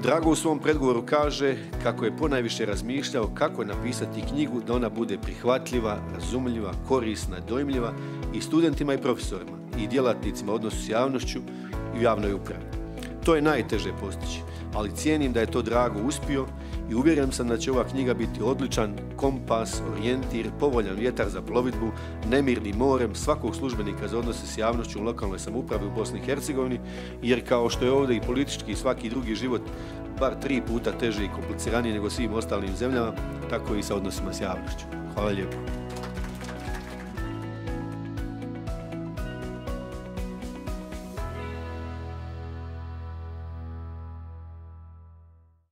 Drago u svom predgovoru kaže kako je ponajviše razmišljao kako napisati knjigu da ona bude prihvatljiva, razumljiva, korisna, dojmljiva i studentima i profesorima i djelatnicima u odnosu s javnošću i u javnoj upravi. To je najteže postići, ali cijenim da je to Drago uspio i uvjeren sam da će ova knjiga biti odličan kompas, orijentir, povoljan vjetar za plovidbu nemirnim morem svakog službenika za odnose s javnošću u lokalnoj samoupravi u Bosni i Hercegovini, jer kao što je ovdje i politički i svaki drugi život bar 3 puta teže i kompliciranije nego svim ostalim zemljama, tako i sa odnosima s javnošću. Hvala lijepo.